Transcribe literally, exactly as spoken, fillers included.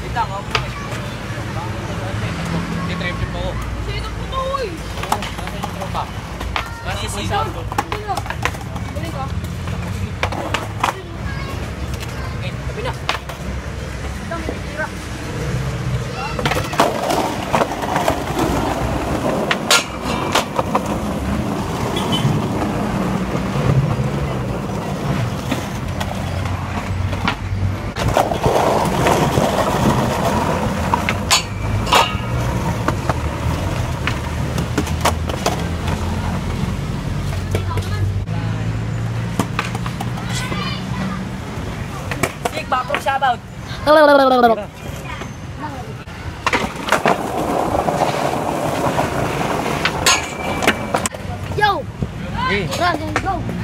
lang, ako mo eh. Titrip-trip ako. Sino po to, uy? Oo, nasa yung tropa. Kasi si Saldo. Sino? Galing ka? Eh, tabi na. Dami, tira. Backroom shoutout. Yo! Eh, Run and go!